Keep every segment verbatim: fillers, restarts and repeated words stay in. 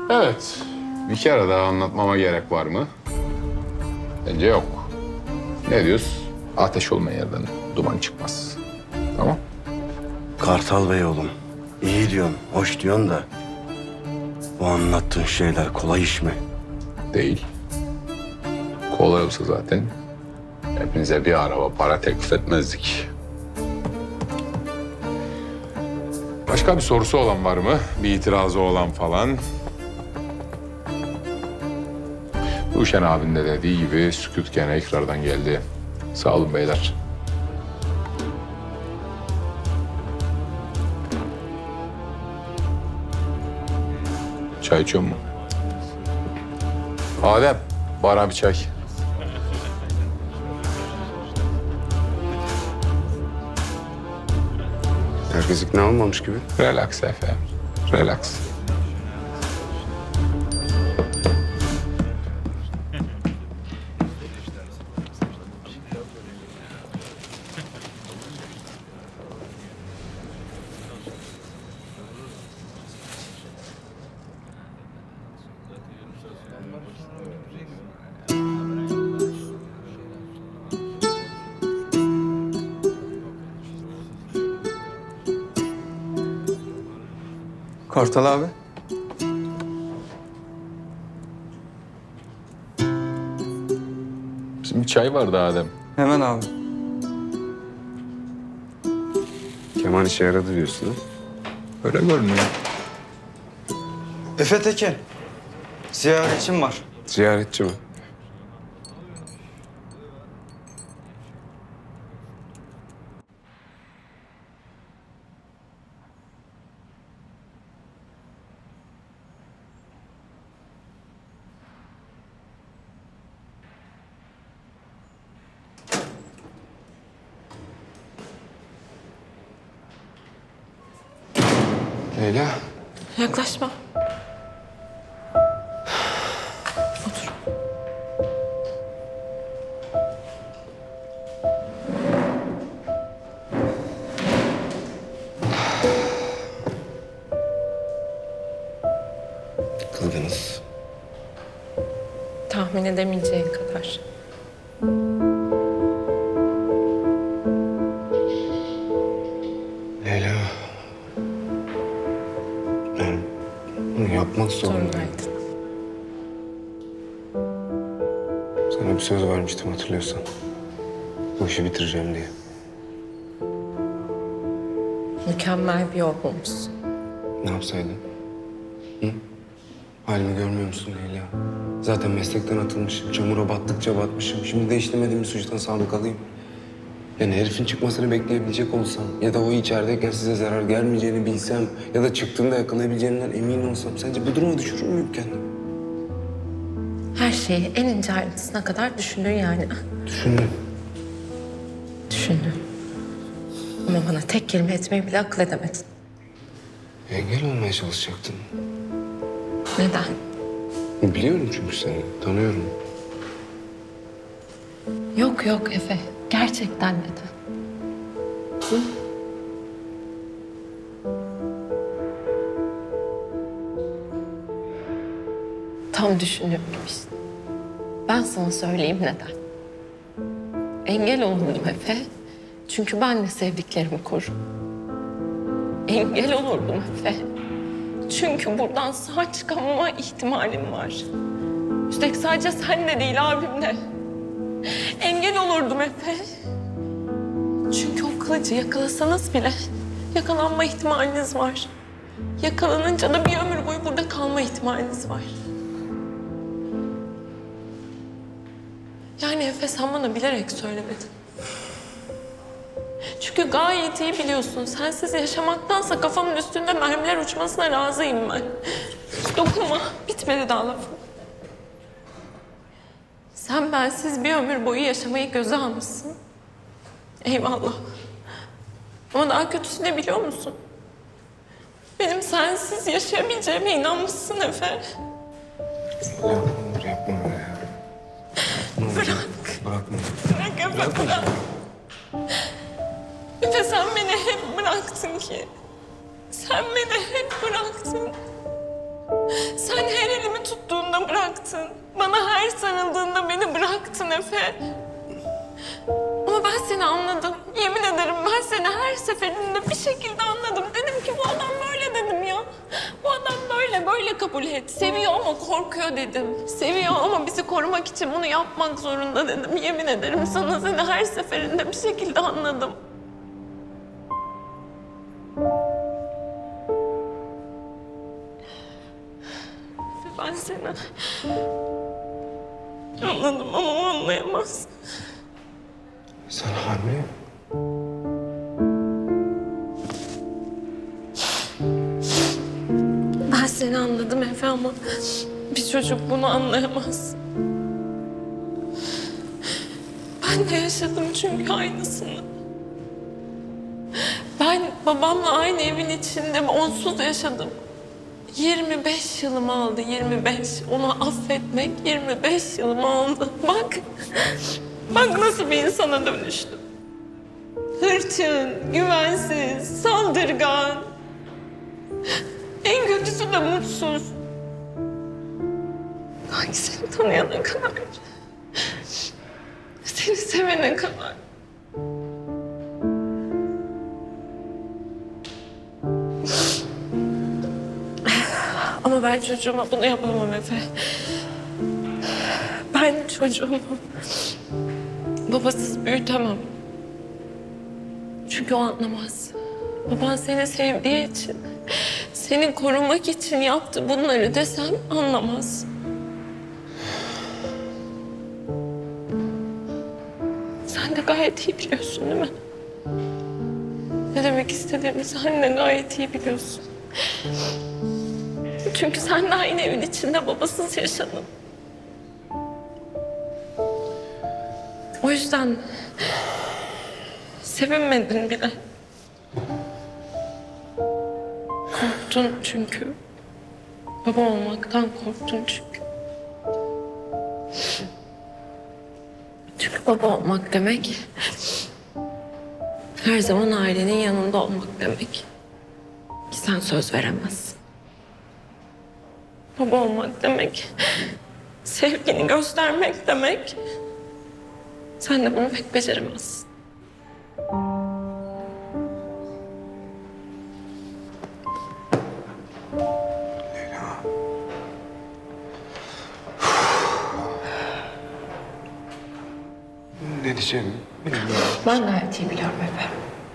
Evet. Bir kere daha anlatmama gerek var mı? Bence yok. Ne diyorsun? Ateş olmayan yerden duman çıkmaz. Tamam. Kartal Bey oğlum, iyi diyorsun, hoş diyorsun da... bu anlattığın şeyler kolay iş mi? Değil. Kolay olsa zaten hepinize bir araba para teklif etmezdik. Başka bir sorusu olan var mı? Bir itirazı olan falan? Uşen abinin de dediği gibi sükût gene ikrardan geldi. Sağ olun beyler. Çay içiyor mu? Adem, bana bir çay. Herkes ikna olmamış gibi. Relax efendim, relax. Kartal abi. Bizim bir çay vardı Adem. Hemen abi. Kemal işe yaradı diyorsun ha? Öyle görünüyor. Efe Tekin. Ziyaretçim var. Ziyaretçi mi? Leyla. Yaklaşma. Otur. Kıldınız. Tahmin edemeyeceğin kadar. Leyla. Ben bunu yapmak zorundayım. Zorundaydın. Sana bir söz vermiştim hatırlıyorsan. Bu işi bitireceğim diye. Mükemmel bir yol bulmuşsun. Ne yapsaydın? Hı? Halimi görmüyor musun Leyla? Zaten meslekten atılmışım. Çamura battıkça batmışım. Şimdi de işlemediğim bir suçtan sabıkalıyım. Yani herifin çıkmasını bekleyebilecek olsam ya da o içerideyken size zarar gelmeyeceğini bilsem ya da çıktığında yakalayabileceğinden emin olsam sence bu duruma düşürür müyüm kendimi? Her şeyi en ince ayrıntısına kadar düşündün yani. Düşündüm. Düşündün. Ama bana tek kelime etmeyi bile akıl edemedin. Engel olmaya çalışacaktın. Neden? Biliyorum çünkü seni. Tanıyorum. Yok yok Efe. Gerçekten neden? Hı? Tam düşündüğüm gibi işte. Ben sana söyleyeyim neden. Engel olurdum Efe. Çünkü ben de sevdiklerimi korurum. Engel olurdum Efe. Çünkü buradan sağ çıkamama ihtimalim var. Üstelik sadece sen de değil abim de. Engel olurdum Efe. Çünkü o kılıcı yakalasanız bile yakalanma ihtimaliniz var. Yakalanınca da bir ömür boyu burada kalma ihtimaliniz var. Yani Efe sen bana bilerek söylemedin. Çünkü gayet iyi biliyorsun. Sensiz yaşamaktansa kafamın üstünde mermiler uçmasına razıyım ben. Dokunma. Bitmedi daha lafım. Sen bensiz bir ömür boyu yaşamayı göze almışsın. Eyvallah. Ama daha kötüsü ne biliyor musun? Benim sensiz yaşayabileceğime inanmışsın Efe. Ya ne olur yapma böyle ya. Ne olur, Bırak. Bırakma. Bırak Efe, bırak. Efe sen beni hep bıraktın ki. Sen beni hep bıraktın. Sen hep tuttuğunda bıraktın. Bana her sarıldığında beni bıraktın Efe. Ama ben seni anladım. Yemin ederim ben seni her seferinde bir şekilde anladım. Dedim ki bu adam böyle dedim ya. Bu adam böyle, böyle kabul et. Seviyor ama korkuyor dedim. Seviyor ama bizi korumak için bunu yapmak zorunda dedim. Yemin ederim sana seni her seferinde bir şekilde anladım. Ben seni anladım ama o anlayamaz. Sen hamile. Ben seni anladım Efe ama bir çocuk bunu anlayamaz. Ben de yaşadım çünkü aynısını. Ben babamla aynı evin içinde onsuz yaşadım. yirmi beş yılımı aldı, yirmi beş. Onu affetmek yirmi beş yılımı aldı. Bak, bak nasıl bir insana dönüştüm. Hırçın, güvensiz, saldırgan. En kötüsü de mutsuz. Ay seni tanıyana kadar. Seni sevene kadar. Ama ben çocuğuma bunu yapamam Efe. Ben çocuğumu babasız büyütemem. Çünkü o anlamaz. Baban seni sevdiği için, seni korumak için yaptı bunları desem anlamaz. Sen de gayet iyi biliyorsun değil mi? Ne demek istediğimi sen de gayet iyi biliyorsun. Çünkü sen de aynı evin içinde babasız yaşadın. O yüzden sevinmedin bile. Korktun çünkü. Baba olmaktan korktun çünkü. Çünkü baba olmak demek her zaman ailenin yanında olmak demek. Ki sen söz veremezsin. Baba olmak demek sevgini göstermek demek. Sen de bunu pek beceremezsin. Ne diyeceğimi bilmiyorum. Ben gayet iyi biliyorum Efe.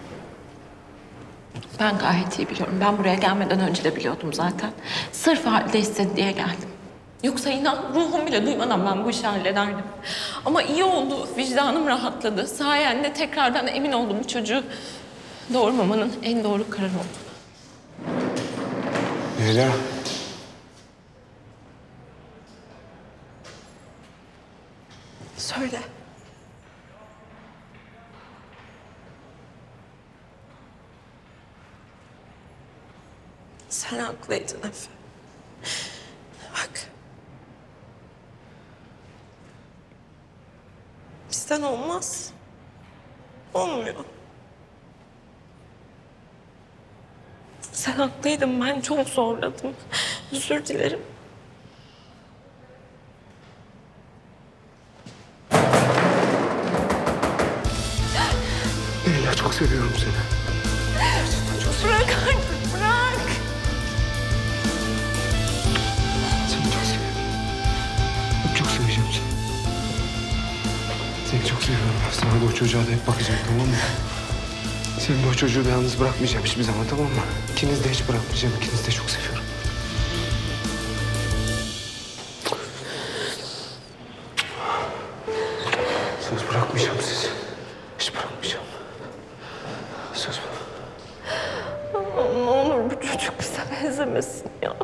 Ben gayet iyi biliyorum. Ben buraya gelmeden önce de biliyordum zaten. Sırf halde istedi diye geldim. Yoksa inan ruhum bile duymadan ben bu işi hallederdim. Ama iyi oldu, vicdanım rahatladı. Sayende tekrardan emin oldum bu çocuğu doğurmamanın en doğru karar oldu. Leyla. Söyle. Sen haklıydın Efe. Bak. Bizden olmaz. Olmuyor. Sen haklıydın. Ben çok zorladım. Özür dilerim. Leyla çok seviyorum seni. Bırak artık, bırak. Seni çok seviyorum. Çok seveceğim seni. Seni çok seviyorum. Sana da o çocuğa da hep bakacağım, tamam mı? Seni de o çocuğu da yalnız bırakmayacağım hiçbir zaman, tamam mı? İkiniz de hiç bırakmayacağım. İkinizi de çok seviyorum. Söz bırakmayacağım sizi. Hiç bırakmayacağım. Söz mü? Allah'ım ne olur bu çocuk bize benzemesin ya.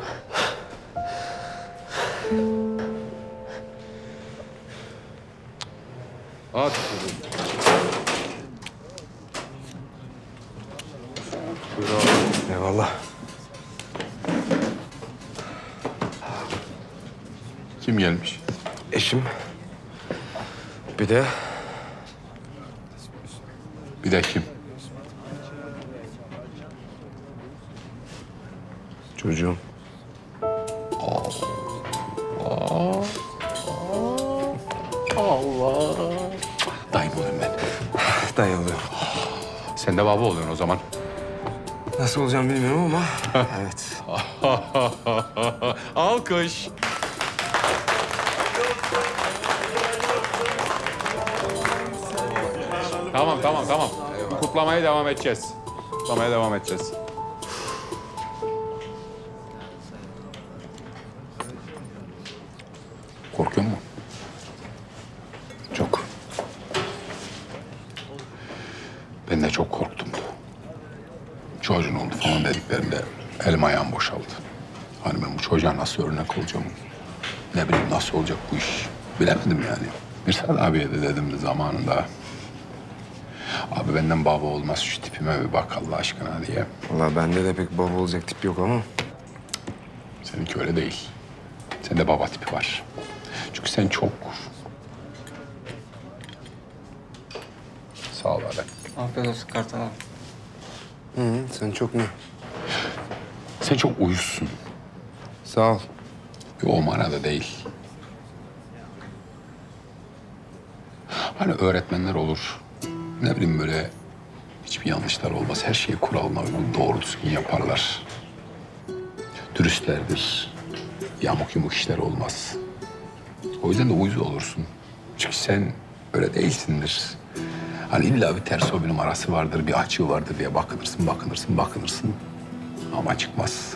At. Buyur abi. Eyvallah. Kim gelmiş? Eşim. Bir de Bir de kim? çocuğum. Allah. Allah. Dayım olayım ben. Dayı oluyor. Sen de baba oluyorsun o zaman. Nasıl olacağım bilmiyorum ama evet. Alkış. Tamam, tamam, tamam. Kutlamaya devam edeceğiz. Kutlamaya devam edeceğiz. Korkuyor musun? Çok. Ben de çok korktum. Çocuğun oldu falan dediklerinde elim ayağım boşaldı. Hani ben bu çocuğa nasıl örnek olacağım? Ne bileyim nasıl olacak bu iş? Bilemedim yani. Mirsad abiye de dedim de zamanında. Abi benden baba olmaz, şu tipime bir bak Allah aşkına diye. Vallahi bende de pek baba olacak tip yok ama. Seninki öyle değil. Sende baba tipi var. Çünkü sen çok... Sağ ol abi. Afiyet olsun Kartal abi. Hı hı, sen çok ne? Sen çok uyuzsun. Sağ ol. O manada değil. Hani öğretmenler olur. Ne bileyim böyle hiçbir yanlışlar olmaz. Her şeyi kuralına uygun doğru düzgün yaparlar. Dürüstlerdir. Yamuk yumuk işler olmaz. O yüzden de uyuz olursun. Çünkü sen öyle değilsindir. Hani illa bir ters o bir numarası vardır, bir açığı vardır diye bakınırsın, bakınırsın, bakınırsın. Ama çıkmaz.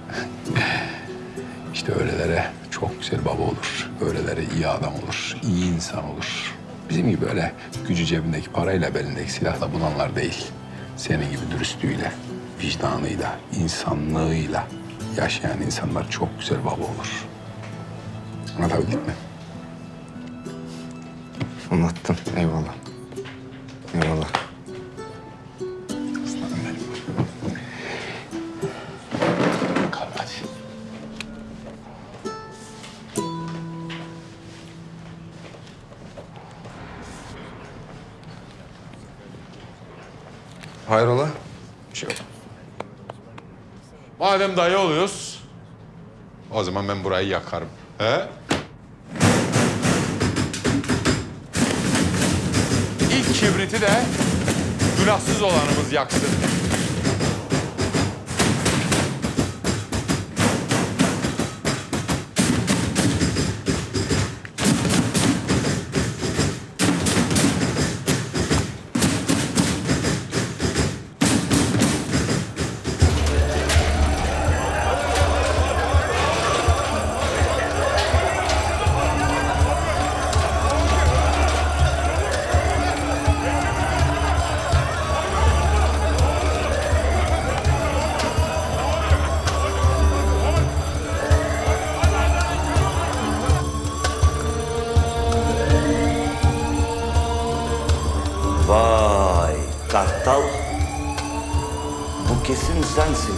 İşte öylelere çok güzel baba olur. Öylelere iyi adam olur, iyi insan olur. Bizim gibi öyle gücü cebindeki parayla, belindeki silahla bunanlar değil. Senin gibi dürüstlüğüyle, vicdanıyla, insanlığıyla yaşayan insanlar çok güzel baba olur. Anlatabildim mi? Anlattın. Eyvallah. Eyvallah. Aslanım benim. Kalk hadi. Hayrola? Bir şey yok. Madem dayı oluyoruz, o zaman ben burayı yakarım. He? İlk kibriti de günahsız olanımız yaksın. Vay Kartal, bu kesin sensin.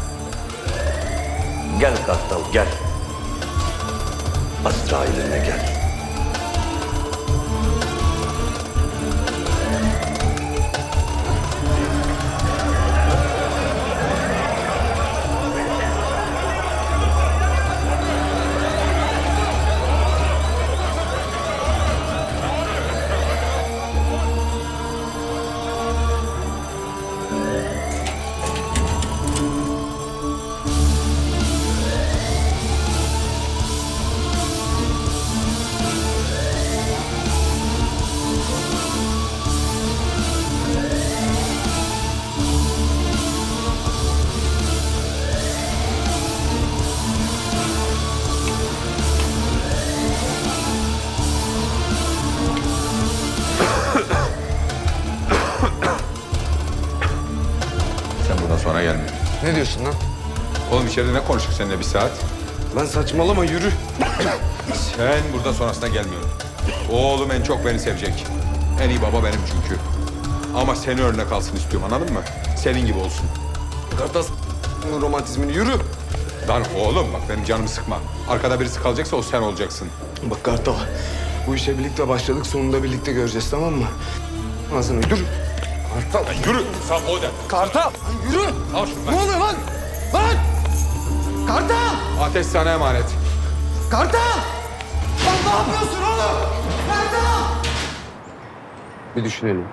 Gel Kartal gel. Azrail'ine gel. Sen buradan sonra gelme. Ne diyorsun lan? Oğlum içeride ne konuştuk seninle bir saat? Lan saçmalama yürü. Sen burada sonrasında gelmiyorsun. Oğlum en çok beni sevecek. En iyi baba benim çünkü. Ama seni örnek alsın istiyorum, anladın mı? Senin gibi olsun. Kartal bunun romantizmini yürü. Lan oğlum bak benim canımı sıkma. Arkada birisi kalacaksa o sen olacaksın. Bak Kartal, bu işe birlikte başladık, sonunda birlikte göreceğiz, tamam mı? Ağzına yürü. Kartal. Yürü. Sen o de. Kartal. Lan yürü. Al şunu. Ne oluyor lan? Lan! Kartal! Ateş sana emanet. Kartal! Lan ne yapıyorsun oğlum? Kartal! Bir düşünelim.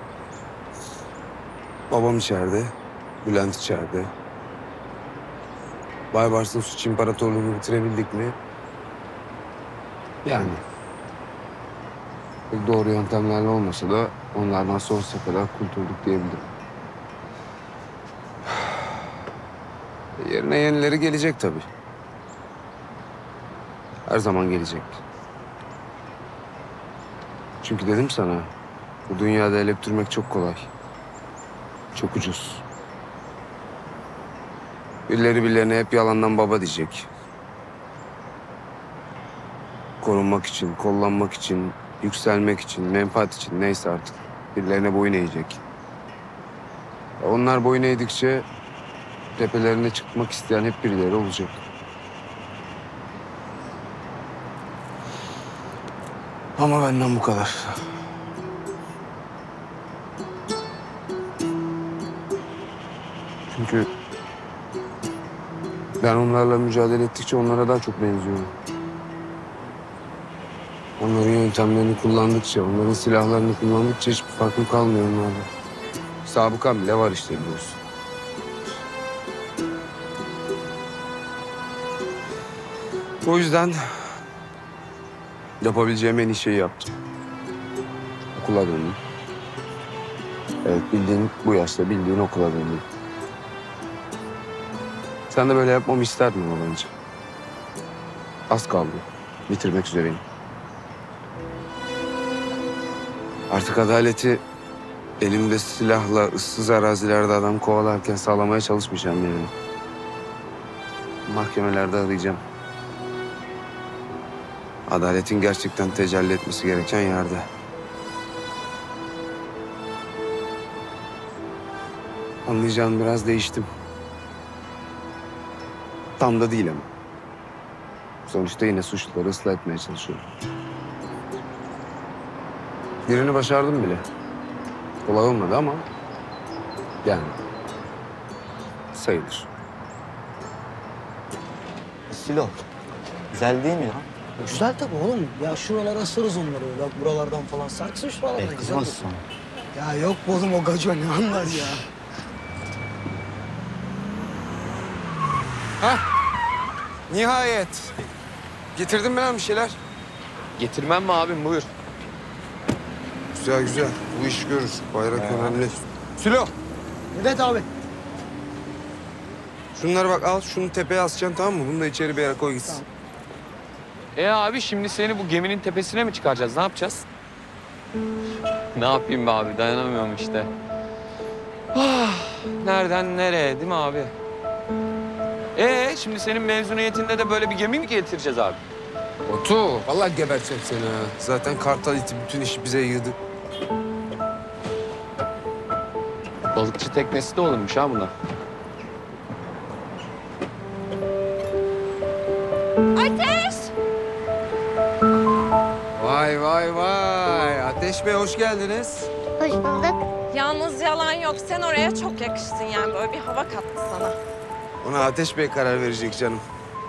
Babam içeride, Bülent içeride. Baybars'ın suç imparatorluğunu bitirebildik mi? Yani. Pek doğru yöntemlerle olmasa da onlardan sonsuza kadar kurtulduk diyebilirim. Yerine yenileri gelecek tabii. Her zaman gelecek. Çünkü dedim sana, bu dünyada el öptürmek çok kolay. Çok ucuz. Birileri birilerine hep yalandan baba diyecek. Korunmak için, kollanmak için, yükselmek için, menfaat için neyse artık. Birilerine boyun eğecek. E onlar boyun eğdikçe tepelerine çıkmak isteyen hep birileri olacak. Ama benden bu kadar. Çünkü ben onlarla mücadele ettikçe onlara daha çok benziyorum. Onların yöntemlerini kullandıkça, onların silahlarını kullandıkça hiçbir farkım kalmıyor onlarla. Sabıkam bile var işte biliyorsun. O yüzden yapabileceğim en iyi şeyi yaptım. Okula döndüm. Evet, bildiğin bu yaşta bildiğin okula döndüm. Sen de böyle yapmamı isterdin ama bence. Az kaldı. Bitirmek üzereyim. Artık adaleti elimde silahla ıssız arazilerde adam kovalarken sağlamaya çalışmayacağım yani. Mahkemelerde arayacağım. Adaletin gerçekten tecelli etmesi gereken yerde. Anlayacağın biraz değiştim. Tam da değil ama. Sonuçta yine suçluları ıslah etmeye çalışıyorum. Birini başardım bile. Kolay olmadı ama yani sayılır. Silo. Güzel değil mi ya? Güzel tabii oğlum. Ya şuralara asarız onları. Bak buralardan falan sarsın şuralardan. E, kızmaz sana. Ya yok oğlum o gaco ne anlar ya. Nihayet. Getirdin mi lan bir şeyler? Getirmem mi abim, buyur. Güzel güzel. Bu iş görür. Bayrak önemli. Sülo. Evet abi. Şunları bak al. Şunu tepeye asacaksın tamam mı? Bunu da içeri bir yere koy gitsin. E abi şimdi seni bu geminin tepesine mi çıkaracağız? Ne yapacağız? Ne yapayım be abi? Dayanamıyorum işte. Ah, nereden nereye değil mi abi? Ee şimdi senin mezuniyetinde de böyle bir gemi mi getireceğiz abi? Otu. Vallahi geberteceğim seni ha. Zaten kartal iti bütün işi bize yığdı. Balıkçı teknesi de olurmuş ha buna. Ateş! Vay vay vay. Ateş Bey hoş geldiniz. Hoş bulduk. Yalnız yalan yok. Sen oraya çok yakıştın yani. Böyle bir hava kattı sana. Ona Ateş Bey karar verecek canım.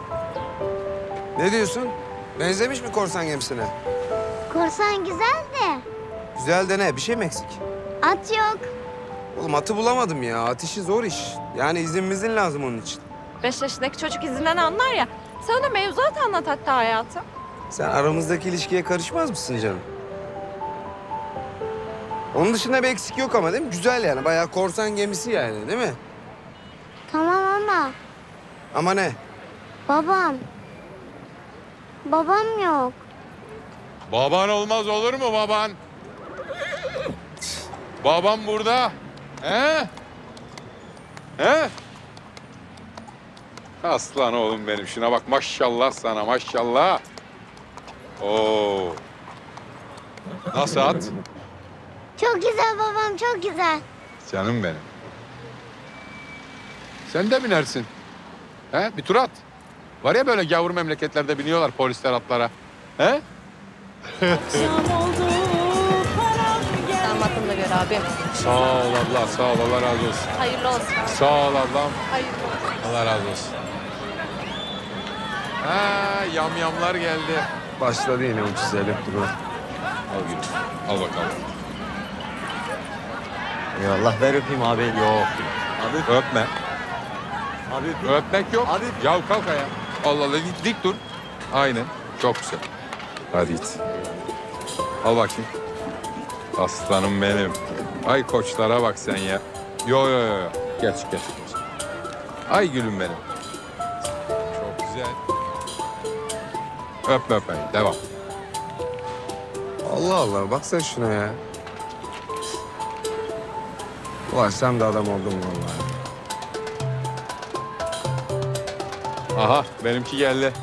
Ne diyorsun? Benzemiş mi korsan gemisine? Korsan güzel de Güzel de ne? Bir şey mi eksik? at yok. Oğlum atı bulamadım ya. At işi zor iş. Yani izin mizin lazım onun için. Beş yaşındaki çocuk izinden anlar ya. Sen ona mevzuat anlat hatta hayatım. Sen aramızdaki ilişkiye karışmaz mısın canım? Onun dışında bir eksik yok ama değil mi? Güzel yani. Bayağı korsan gemisi yani değil mi? Tamam ama Ama ne? babam. Babam yok. Baban olmaz olur mu baban? Babam burada. He? He? Aslan oğlum benim. Şuna bak maşallah sana maşallah. Oo. Nasıl at? Çok güzel babam çok güzel. Canım benim. Sen de binersin. He? Bir tur at. Var ya böyle gavur memleketlerde biniyorlar polisler atlara. He? Sen bakımda gör abi. Sağ ol abla, sağ ol. Allah razı olsun. Hayırlı olsun. Sağ ol ablam. Hayırlı olsun. Allah razı olsun. Ha, yamyamlar geldi. Başladı yine ucuz elektro. Al git. Al bakalım. Eyvallah ver öpeyim abi. Yok. Abi Öpme. Abi öpeyim. Öpmek yok. Abi. Ya kalk ayağa. Allah Allah dik, dik dur. Aynen. Çok güzel. Hadi git. Al bakayım. Aslanım benim. Ay koçlara bak sen ya. Yo yo yo. Geç geç geç. Ay gülüm benim. Çok güzel. Öpme öpme. Devam. Allah Allah bak sen şuna ya. Ulan sen de adam oldun vallahi. Aha benimki geldi.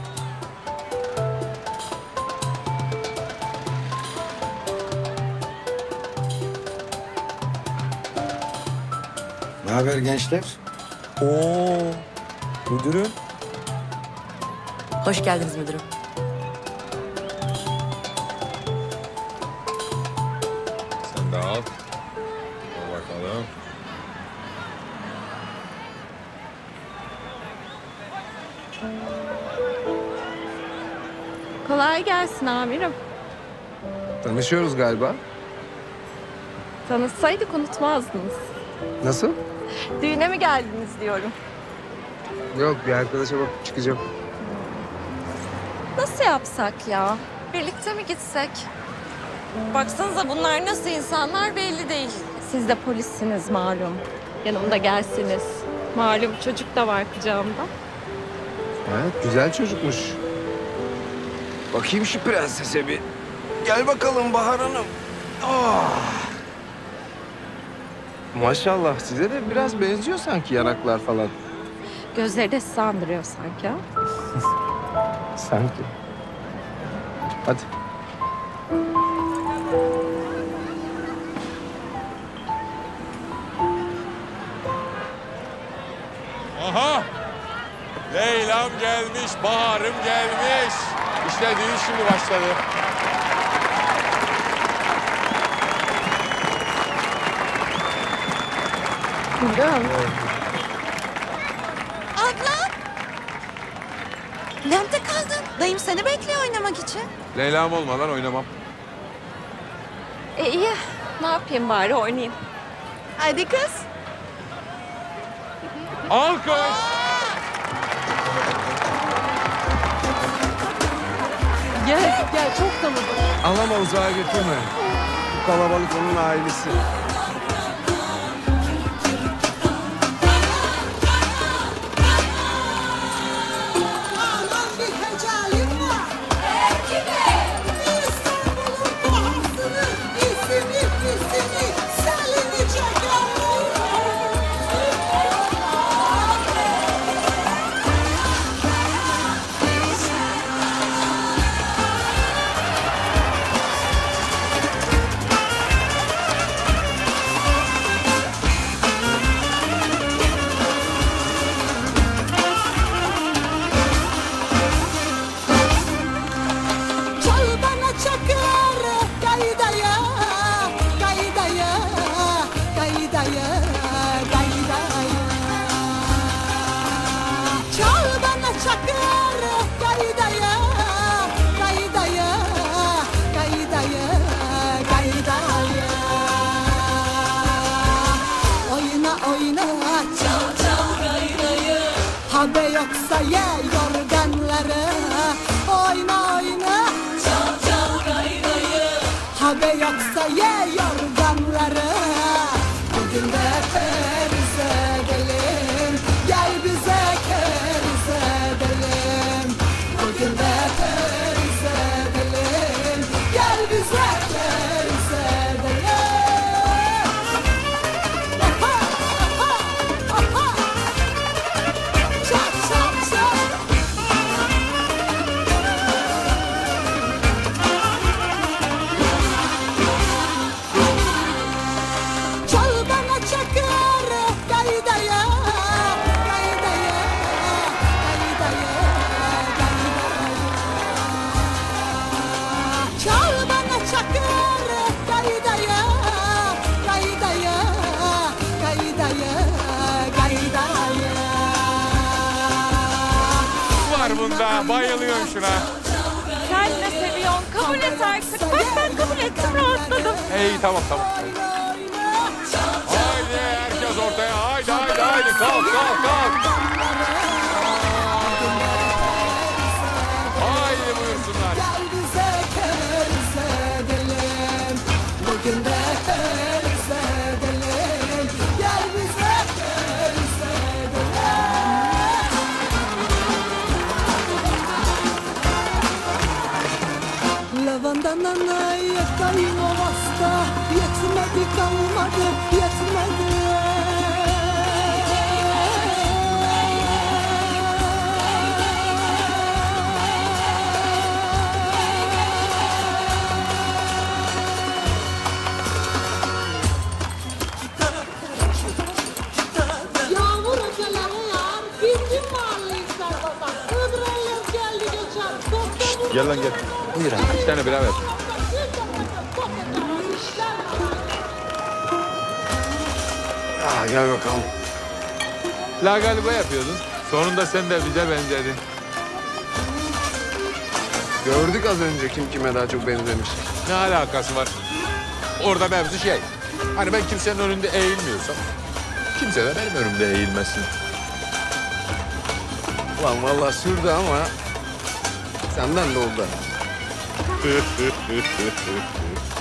Ne haber gençler? Oo, müdürüm. Hoş geldiniz müdürüm. Sen de al. Al bakalım. Kolay gelsin amirim. Tanışıyoruz galiba. Tanışsaydık unutmazdınız. Nasıl? Düğüne mi geldiniz diyorum. Yok bir arkadaşa bakıp çıkacağım. Nasıl yapsak ya? Birlikte mi gitsek? Baksanıza bunlar nasıl insanlar belli değil. Siz de polissiniz malum. Yanımda gelsiniz. Malum çocuk da var kucağımda. Evet güzel çocukmuş. Bakayım şu prensese bir. Gel bakalım Bahar Hanım. Ah. Maşallah size de biraz benziyor sanki yanaklar falan. Gözleri de sizi andırıyor sanki ha? Sanki. Hadi. Aha! Leyla'm gelmiş, Bahar'ım gelmiş. İşte düğün şimdi başladı. Buyurun. Abla! Nerede kaldın? Dayım seni bekliyor oynamak için. Leyla'm olmadan oynamam. E iyi. Ne yapayım bari oynayayım. Hadi kız. Alkış! Gel, gel. Çok tanıdım. Alama uzağa götürme. Bu kalabalık onun ailesi. Habe yoksa ye yorganları. Oyna oyna çal çal gayrayı. Habe yoksa ye yorganları. Bugün de keriz edelim. Gel bize keriz edelim. Bugün de keriz edelim. Gel bize keriz edelim. Aha, aha, aha. Çal çal çal. Çal bana çakır gaydaya, gaydaya, gaydaya, gaydaya. ya. Bayılıyorum şuna. Sen de seviyorsun. Kabul et artık. Bak ben kabul ettim, rahatladım. İyi tamam tamam. Haydi herkes ortaya. Haydi haydi haydi. Kalk kalk kalk. Haydi buyursunlar. Gel bize kerse edelim. Bugün de kerse edelim. Gel bize kerse edelim. Lavandanana yakayım o vasta. Yetmedi kalmadı, yetmedi. Yağmur öteleri yağar, bizim mahalleyi sarbasan. Hıdrellez geldi geçer, doktor Gel lan gel. Buyur abi. İki tane bira ver. Aa, gel bakalım. La galiba yapıyordun. Sonunda sen de bize benzedin. Gördük az önce kim kime daha çok benzemiş. Ne alakası var? Orada mevzu şey. Hani ben kimsenin önünde eğilmiyorsam kimse de benim önümde eğilmesin. Ulan vallahi sürdü ama senden de oldu.